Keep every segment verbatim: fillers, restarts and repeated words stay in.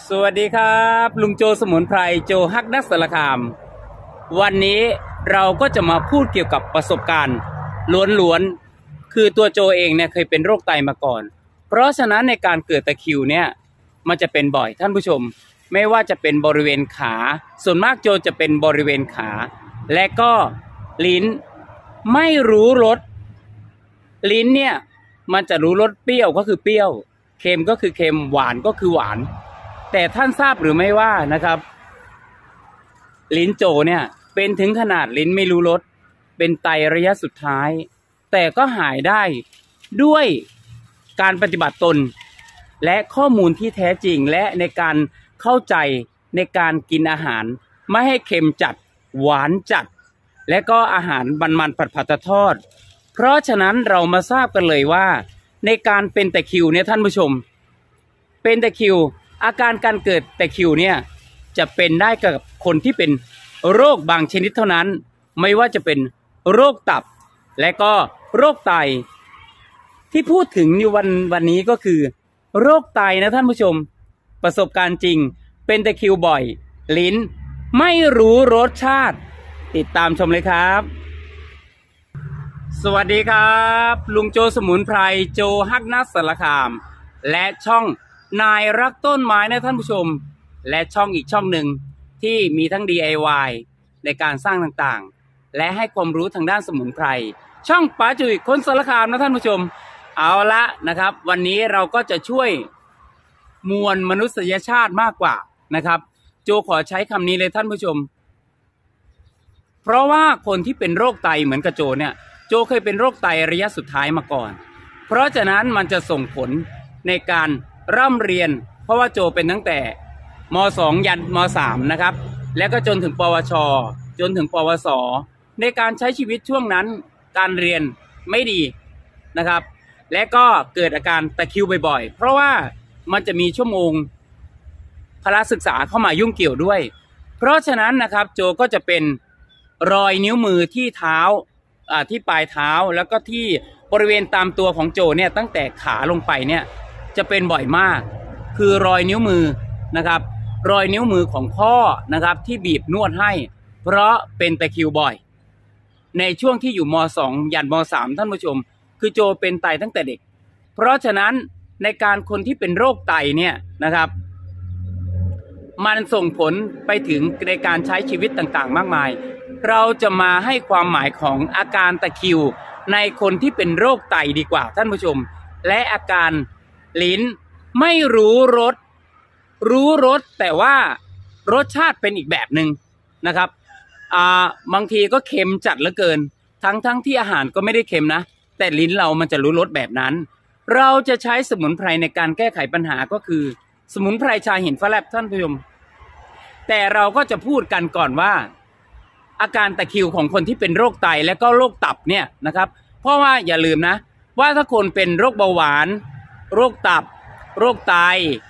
สวัสดีครับลุงโจสมุนไพรโจฮักนักสารคามวันนี้เราก็จะมาพูดเกี่ยวกับประสบการณ์ล้วนๆคือตัวโจเองเนี่ยเคยเป็นโรคไตมาก่อนเพราะฉะนั้นในการเกิดตะคริวเนี่ยมันจะเป็นบ่อยท่านผู้ชมไม่ว่าจะเป็นบริเวณขาส่วนมากโจจะเป็นบริเวณขาและก็ลิ้นไม่รู้รสลิ้นเนี่ยมันจะรู้รสเปรี้ยวก็คือเปรี้ยวเค็มก็คือเค็มหวานก็คือหวานแต่ท่านทราบหรือไม่ว่านะครับลิ้นโจเนี่ยเป็นถึงขนาดลิ้นไม่รู้รสเป็นไตระยะสุดท้ายแต่ก็หายได้ด้วยการปฏิบัติตนและข้อมูลที่แท้จริงและในการเข้าใจในการกินอาหารไม่ให้เค็มจัดหวานจัดและก็อาหารมันๆผัดๆทอดเพราะฉะนั้นเรามาทราบกันเลยว่าในการเป็นตะคริวเนี่ยท่านผู้ชมเป็นตะคริวอาการการเกิดตะคริวเนี่ยจะเป็นได้กับคนที่เป็นโรคบางชนิดเท่านั้นไม่ว่าจะเป็นโรคตับและก็โรคไตที่พูดถึงในวันวันนี้ก็คือโรคไตนะท่านผู้ชมประสบการณ์จริงเป็นตะคริวบ่อยลิ้นไม่รู้รสชาติติดตามชมเลยครับสวัสดีครับลุงโจสมุนไพรโจฮักนักสารคามและช่องนายรักต้นไม้นะท่านผู้ชมและช่องอีกช่องหนึ่งที่มีทั้ง ดี ไอ วาย ในการสร้างต่างๆและให้ความรู้ทางด้านสมุนไพรช่องป๋าจุ๋ยคนสารคามนะท่านผู้ชมเอาละนะครับวันนี้เราก็จะช่วยมวลมนุษยชาติมากกว่านะครับโจขอใช้คำนี้เลยท่านผู้ชมเพราะว่าคนที่เป็นโรคไตเหมือนกับโจเนี่ยโจเคยเป็นโรคไตระยะสุดท้ายมาก่อนเพราะฉะนั้นมันจะส่งผลในการร่ำเรียนเพราะว่าโจเป็นตั้งแต่ม.สอง ยันม.สาม นะครับแล้วก็จนถึงปวชจนถึงปวสในการใช้ชีวิตช่วงนั้นการเรียนไม่ดีนะครับและก็เกิดอาการตะคริวบ่อยๆเพราะว่ามันจะมีชั่วโมงพละศึกษาเข้ามายุ่งเกี่ยวด้วยเพราะฉะนั้นนะครับโจก็จะเป็นรอยนิ้วมือที่เท้าอ่าที่ปลายเท้าแล้วก็ที่บริเวณตามตัวของโจเนี่ยตั้งแต่ขาลงไปเนี่ยจะเป็นบ่อยมากคือรอยนิ้วมือนะครับรอยนิ้วมือของพ่อนะครับที่บีบนวดให้เพราะเป็นตะคริวบ่อยในช่วงที่อยู่ม.สอง ยันม.สาม ท่านผู้ชมคือโจเป็นไตตั้งแต่เด็กเพราะฉะนั้นในการคนที่เป็นโรคไตเนี่ยนะครับมันส่งผลไปถึงในการใช้ชีวิตต่างๆมากมายเราจะมาให้ความหมายของอาการตะคริวในคนที่เป็นโรคไตดีกว่าท่านผู้ชมและอาการลิ้นไม่รู้รสรู้รสแต่ว่ารสชาติเป็นอีกแบบหนึ่งนะครับอ่าบางทีก็เค็มจัดเหลือเกินทั้งทั้งที่อาหารก็ไม่ได้เค็มนะแต่ลิ้นเรามันจะรู้รสแบบนั้นเราจะใช้สมุนไพรในการแก้ไขปัญหาก็คือสมุนไพรชาหินฟ้าแลบท่านผู้ชมแต่เราก็จะพูดกันก่อนว่าอาการตะคริวของคนที่เป็นโรคไตและก็โรคตับเนี่ยนะครับเพราะว่าอย่าลืมนะว่าถ้าคนเป็นโรคเบาหวานโรคตับโรคไต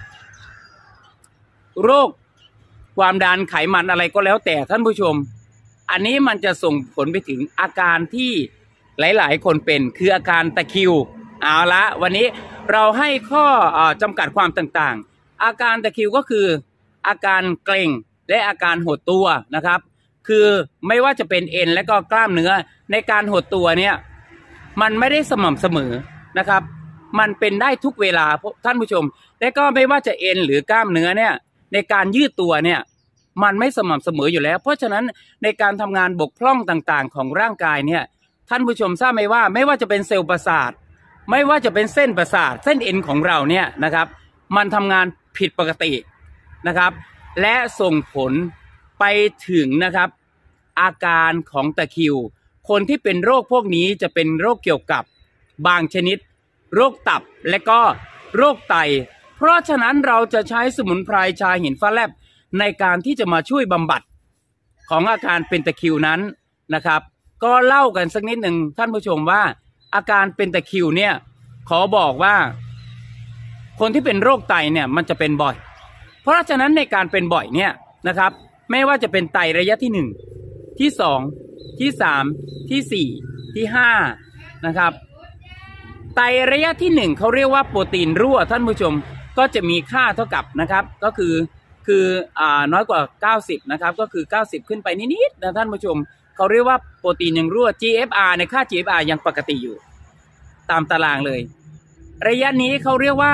โรคความดันไขมันอะไรก็แล้วแต่ท่านผู้ชมอันนี้มันจะส่งผลไปถึงอาการที่หลายๆคนเป็นคืออาการตะคริวเอาละวันนี้เราให้ข้อจำกัดความต่างๆอาการตะคริวก็คืออาการเกร็งและอาการหดตัวนะครับคือไม่ว่าจะเป็นเอ็นและก็กล้ามเนื้อในการหดตัวเนี่ยมันไม่ได้สม่ำเสมอนะครับมันเป็นได้ทุกเวลาท่านผู้ชมและก็ไม่ว่าจะเอ็นหรือกล้ามเนื้อเนี่ยในการยืดตัวเนี่ยมันไม่สม่ำเสมออยู่แล้วเพราะฉะนั้นในการทำงานบกพร่องต่างๆของร่างกายเนี่ยท่านผู้ชมทราบไหมว่าไม่ว่าจะเป็นเซลล์ประสาทไม่ว่าจะเป็นเส้นประสาทเส้นเอ็นของเราเนี่ยนะครับมันทำงานผิดปกตินะครับและส่งผลไปถึงนะครับอาการของตะคริวคนที่เป็นโรคพวกนี้จะเป็นโรคเกี่ยวกับบางชนิดโรคตับและก็โรคไตเพราะฉะนั้นเราจะใช้สมุนไพรชาหินฟ้าแลบในการที่จะมาช่วยบำบัดของอาการเป็นตะคริวนั้นนะครับก็เล่ากันสักนิดหนึ่งท่านผู้ชมว่าอาการเป็นตะคริวเนี่ยขอบอกว่าคนที่เป็นโรคไตเนี่ยมันจะเป็นบ่อยเพราะฉะนั้นในการเป็นบ่อยเนี่ยนะครับไม่ว่าจะเป็นไตระยะที่หนึ่งที่สองที่สามที่สี่ที่ห้านะครับไตระยะที่หนึ่งเขาเรียกว่าโปรตีนรั่วท่านผู้ชมก็จะมีค่าเท่ากับนะครับก็คือคืออ่าน้อยกว่าเก้าสิบนะครับก็คือเก้าสิบขึ้นไปนิดๆนะท่านผู้ชมเขาเรียกว่าโปรตีนยังรั่ว จี เอฟ อาร์ ในค่า จี เอฟ อาร์ ยังปกติอยู่ตามตารางเลยระยะนี้เขาเรียกว่า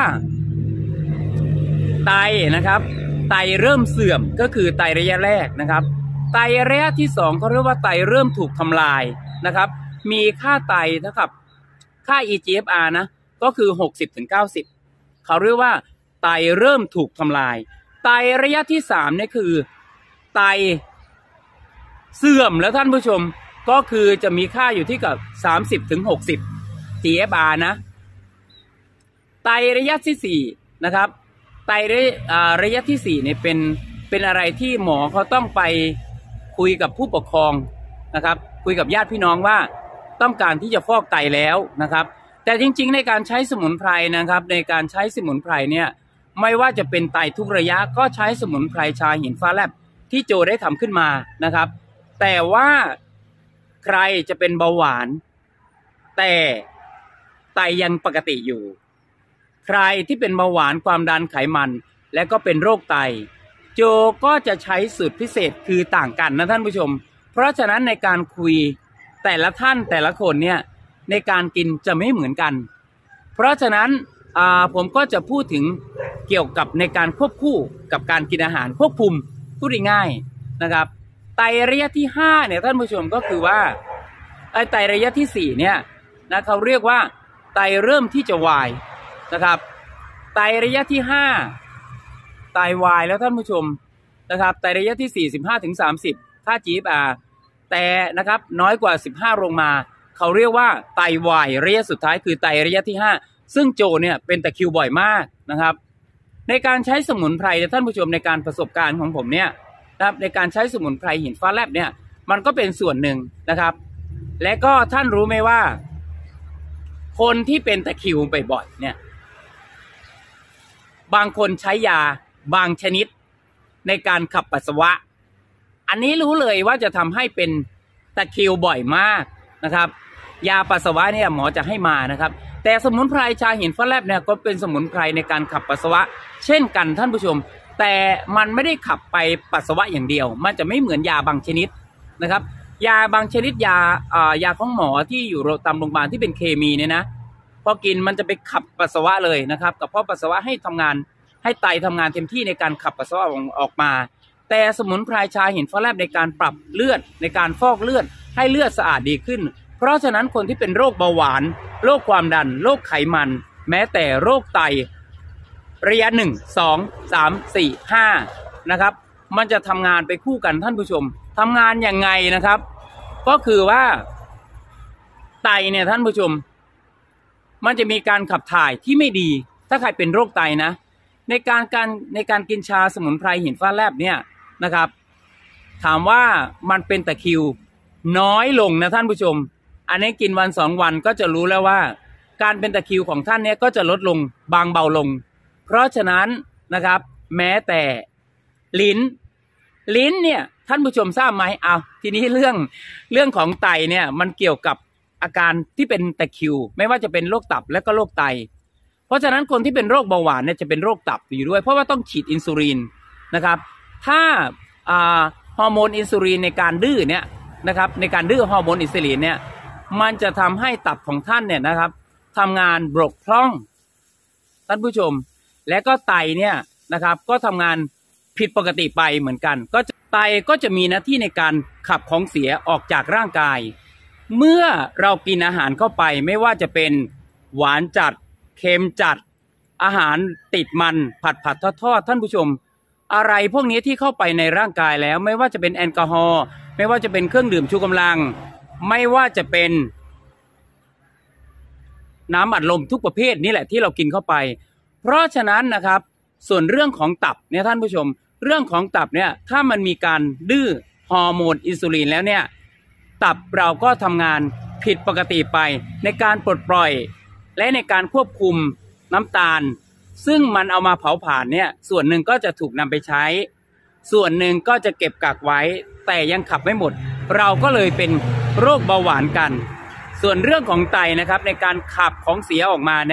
ไตนะครับไตเริ่มเสื่อมก็คือไตระยะแรกนะครับไตระยะที่สองเขาเรียกว่าไตเริ่มถูกทำลายนะครับมีค่าไตเท่ากับค่า อี จี เอฟ อาร์ นะก็คือ หกสิบถึงเก้าสิบ เขาเรียกว่าไตเริ่มถูกทำลายไตระยะที่สามเนี่ยคือไตเสื่อมแล้วท่านผู้ชมก็คือจะมีค่าอยู่ที่กับ สามสิบถึงหกสิบ จี เอฟ อาร์ นะไตระยะที่สี่นะครับไตระยะระยะที่สี่เนี่ยเป็นเป็นอะไรที่หมอเขาต้องไปคุยกับผู้ปกครองนะครับคุยกับญาติพี่น้องว่าต้องการที่จะฟอกไตแล้วนะครับแต่จริงๆในการใช้สมุนไพรนะครับในการใช้สมุนไพรเนี่ยไม่ว่าจะเป็นไตทุกระยะก็ใช้สมุนไพรชาหินฟ้าแลบที่โจได้ทำขึ้นมานะครับแต่ว่าใครจะเป็นเบาหวานแต่ไตยังปกติอยู่ใครที่เป็นเบาหวานความดันไขมันและก็เป็นโรคไตโจก็จะใช้สูตรพิเศษคือต่างกันนะท่านผู้ชมเพราะฉะนั้นในการคุยแต่ละท่านแต่ละคนเนี่ยในการกินจะไม่เหมือนกันเพราะฉะนั้นผมก็จะพูดถึงเกี่ยวกับในการควบคู่กับการกินอาหารควบคุมพูดง่ายๆนะครับไตระยะที่ห้าเนี่ยท่านผู้ชมก็คือว่าไอไตระยะที่สี่เนี่ยนะเขาเรียกว่าไตเริ่มที่จะวายนะครับไตระยะที่ห้าไตวายแล้วท่านผู้ชมนะครับไตระยะที่สี่ สิบห้าถึงสามสิบค่า จี เอฟ อาร์ แต่นะครับน้อยกว่าสิบห้าลงมาเขาเรียกว่าไตวายระยะสุดท้ายคือไตระยะที่ห้าซึ่งโจเนี่ยเป็นตะคริวบ่อยมากนะครับในการใช้สมุนไพรท่านผู้ชมในการประสบการณ์ของผมเนี่ยนะครับในการใช้สมุนไพรหินฟ้าแลบเนี่ยมันก็เป็นส่วนหนึ่งนะครับและก็ท่านรู้ไหมว่าคนที่เป็นตะคริวบ่อยๆเนี่ยบางคนใช้ยาบางชนิดในการขับปัสสาวะอันนี้รู้เลยว่าจะทำให้เป็นตะคริวบ่อยมากนะครับยาปัสสาวะเนี่ยหมอจะให้มานะครับแต่สมุนไพรชาหินฟ้าแลบเนี่ยก็เป็นสมุนไพรในการขับปัสสาวะเช่นกันท่านผู้ชมแต่มันไม่ได้ขับไปปัสสาวะอย่างเดียวมันจะไม่เหมือนยาบางชนิดนะครับยาบางชนิดยาอ่ายาของหมอที่อยู่ตามโรงพยาบาลที่เป็นเคมีเนี่ยนะพอกินมันจะไปขับปัสสาวะเลยนะครับกับเพราะปัสสาวะให้ทำงานให้ไตทำงานเต็มที่ในการขับปัสสาวะออกมาแต่สมุนไพรชาหินฟ้าแลบในการปรับเลือดในการฟอกเลือดให้เลือดสะอาดดีขึ้นเพราะฉะนั้นคนที่เป็นโรคเบาหวานโรคความดันโรคไขมันแม้แต่โรคไตระยะหนึ่งสองสามสี่ห้านะครับมันจะทำงานไปคู่กันท่านผู้ชมทำงานยังไงนะครับก็คือว่าไตเนี่ยท่านผู้ชมมันจะมีการขับถ่ายที่ไม่ดีถ้าใครเป็นโรคไตนะในการการในการกินชาสมุนไพรหินฟ้าแลบเนี่ยนะครับถามว่ามันเป็นตะคริวน้อยลงนะท่านผู้ชมอันนี้กินวันสองวันก็จะรู้แล้วว่าการเป็นตะคริวของท่านเนี่ยก็จะลดลงบางเบาลงเพราะฉะนั้นนะครับแม้แต่ลิ้นลิ้นเนี่ยท่านผู้ชมทราบไหมเอาทีนี้เรื่องเรื่องของไตเนี่ยมันเกี่ยวกับอาการที่เป็นตะคริวไม่ว่าจะเป็นโรคตับและก็โรคไตเพราะฉะนั้นคนที่เป็นโรคเบาหวานเนี่ยจะเป็นโรคตับอยู่ด้วยเพราะว่าต้องฉีดอินซูลินนะครับถ้าอ่าฮอร์โมนอินซูลินในการดื้อเนี่ยนะครับในการดื้อฮอร์โมนอินซูลินเนี่ยมันจะทำให้ตับของท่านเนี่ยนะครับทำงานบกพร่องท่านผู้ชมและก็ไตเนี่ยนะครับก็ทำงานผิดปกติไปเหมือนกันก็ไตก็จะมีหน้าที่ในการขับของเสียออกจากร่างกายเมื่อเรากินอาหารเข้าไปไม่ว่าจะเป็นหวานจัดเค็มจัดอาหารติดมันผัดผัดทอดทอดท่านผู้ชมอะไรพวกนี้ที่เข้าไปในร่างกายแล้วไม่ว่าจะเป็นแอลกอฮอล์ไม่ว่าจะเป็นเครื่องดื่มชูกำลังไม่ว่าจะเป็นน้ำอัดลมทุกประเภทนี่แหละที่เรากินเข้าไปเพราะฉะนั้นนะครับส่วนเรื่องของตับเนี่ยท่านผู้ชมเรื่องของตับเนี่ยถ้ามันมีการดื้อฮอร์โมนอินซูลินแล้วเนี่ยตับเราก็ทำงานผิดปกติไปในการปลดปล่อยและในการควบคุมน้ำตาลซึ่งมันเอามาเผาผลาญเนี่ยส่วนหนึ่งก็จะถูกนำไปใช้ส่วนหนึ่งก็จะเก็บกักไว้แต่ยังขับไม่หมดเราก็เลยเป็นโรคเบาหวานกันส่วนเรื่องของไตนะครับในการขับของเสียออกมาเนี่ย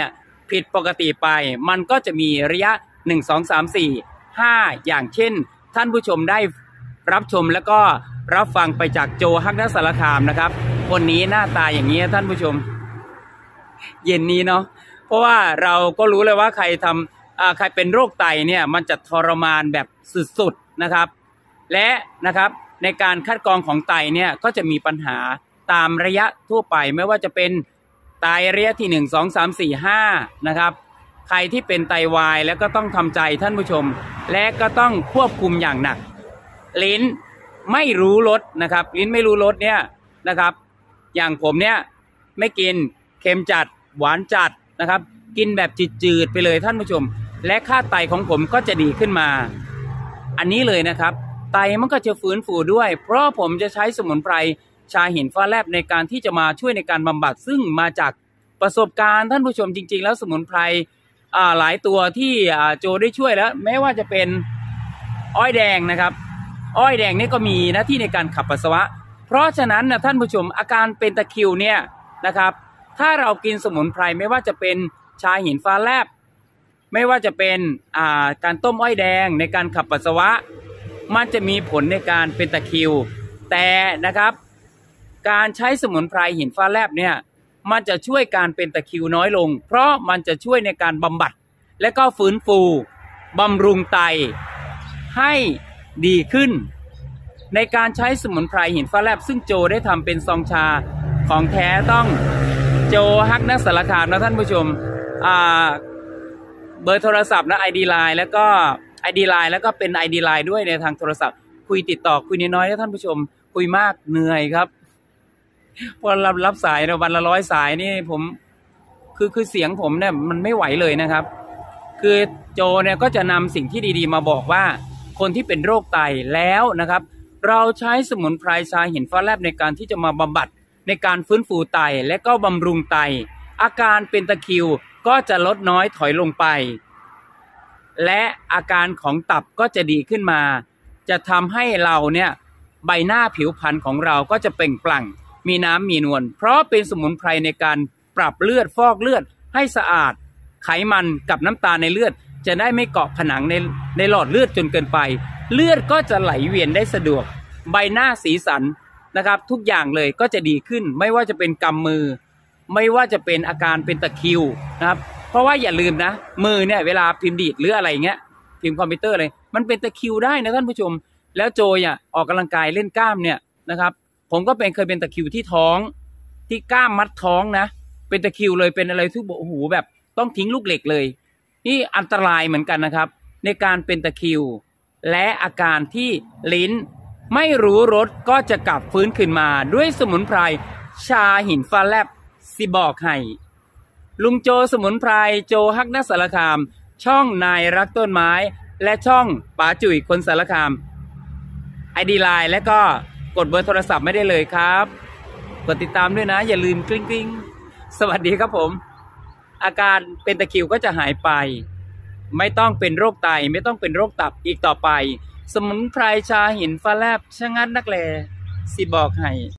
ผิดปกติไปมันก็จะมีระยะหนึ่ง สอง สาม สี่ ห้าอย่างเช่นท่านผู้ชมได้รับชมแล้วก็รับฟังไปจากโจฮักนัสสารคามนะครับคนนี้หน้าตาอย่างนี้ท่านผู้ชมเย็นนี้เนาะเพราะว่าเราก็รู้เลยว่าใครทำอ่าใครเป็นโรคไตเนี่ยมันจะทรมานแบบสุดๆนะครับและนะครับในการคัดกรองของไตเนี่ยก็จะมีปัญหาตามระยะทั่วไปไม่ว่าจะเป็นไตระยะที่หนึ่ง สอง สาม สี่ ห้านะครับใครที่เป็นไตวายแล้วก็ต้องทำใจท่านผู้ชมและก็ต้องควบคุมอย่างหนักลิ้นไม่รู้รสนะครับลิ้นไม่รู้รสเนี่ยนะครับอย่างผมเนี่ยไม่กินเค็มจัดหวานจัดนะครับกินแบบจืดๆไปเลยท่านผู้ชมและค่าไตของผมก็จะดีขึ้นมาอันนี้เลยนะครับไตมันก็จะฟื้นฟูด้วยเพราะผมจะใช้สมุนไพรชาหินฟ้าแลบในการที่จะมาช่วยในการบำบัดซึ่งมาจากประสบการณ์ท่านผู้ชมจริงๆแล้วสมุนไพรอ่าหลายตัวที่อ่าโจได้ช่วยแล้วแม้ว่าจะเป็นอ้อยแดงนะครับอ้อยแดงนี่ก็มีหน้าที่ในการขับปัสสาวะเพราะฉะนั้นนะท่านผู้ชมอาการเป็นตะคริวเนี่ยนะครับถ้าเรากินสมุนไพรไม่ว่าจะเป็นชาหินฟ้าแลบไม่ว่าจะเป็นอ่าการต้มอ้อยแดงในการขับปัสสาวะมันจะมีผลในการเป็นตะคริวแต่นะครับการใช้สมุนไพรหินฟ้าแลบเนี่ยมันจะช่วยการเป็นตะคริวน้อยลงเพราะมันจะช่วยในการบำบัดและก็ฟื้นฟูบำรุงไตให้ดีขึ้นในการใช้สมุนไพรหินฟ้าแลบซึ่งโจได้ทำเป็นซองชาของแท้ต้องโจฮักนัสสารคามนะท่านผู้ชมอ่าเบอร์โทรศัพท์นะ ไอ ดี ไลน์ แล้วก็ ไอ ดี ไลน์ แล้วก็เป็น ไอ ดี ไลน์ ด้วยในทางโทรศัพท์คุยติดต่อคุยน้อยๆนะท่านผู้ชมคุยมากเหนื่อยครับพอรับรับสายในวันละร้อยสายนี่ผมคือคือเสียงผมเนี่ยมันไม่ไหวเลยนะครับคือโจเนี่ยก็จะนำสิ่งที่ดีๆมาบอกว่าคนที่เป็นโรคไตแล้วนะครับเราใช้สมุนไพรชาหินฟ้าแลบในการที่จะมาบำบัดในการฟื้นฟูไตและก็บำรุงไตอาการเป็นตะคริวก็จะลดน้อยถอยลงไปและอาการของตับก็จะดีขึ้นมาจะทำให้เราเนี่ยใบหน้าผิวพรรณของเราก็จะเปล่งปลั่งมีน้ำมีนวลเพราะเป็นสมุนไพรในการปรับเลือดฟอกเลือดให้สะอาดไขมันกับน้ำตาลในเลือดจะได้ไม่เกาะผนังในในหลอดเลือดจนเกินไปเลือดก็จะไหลเวียนได้สะดวกใบหน้าสีสันนะครับทุกอย่างเลยก็จะดีขึ้นไม่ว่าจะเป็นกำมือไม่ว่าจะเป็นอาการเป็นตะคริวนะครับเพราะว่าอย่าลืมนะมือเนี่ยเวลาพิมพ์ดีดหรืออะไรเงี้ยพิมพ์คอมพิวเตอร์อะไรมันเป็นตะคริวได้นะท่านผู้ชมแล้วโจยอ่ะออกกำลังกายเล่นกล้ามเนี่ยนะครับผมก็เป็นเคยเป็นตะคริวที่ท้องที่กล้ามมัดท้องนะเป็นตะคริวเลยเป็นอะไรที่โอ้โหแบบต้องทิ้งลูกเหล็กเลยนี่อันตรายเหมือนกันนะครับในการเป็นตะคริวและอาการที่ลิ้นไม่รู้รสก็จะกลับฟื้นขึ้นมาด้วยสมุนไพรชาหินฟ้าแลบสิบอกให้ลุงโจสมุนไพรโจฮักนัสสารคามช่องนายรักต้นไม้และช่องป๋าจุ๋ยคนสารคาม ไอ ดี ไลน์ และก็กดเบอร์โทรศัพท์ไม่ได้เลยครับกดติดตามด้วยนะอย่าลืมกริ๊งกริ๊งสวัสดีครับผมอาการเป็นตะคริวก็จะหายไปไม่ต้องเป็นโรคไตไม่ต้องเป็นโรคตับอีกต่อไปสมุนไพรชาหินฟ้าแลบชะงัดนักแลสิบอกให้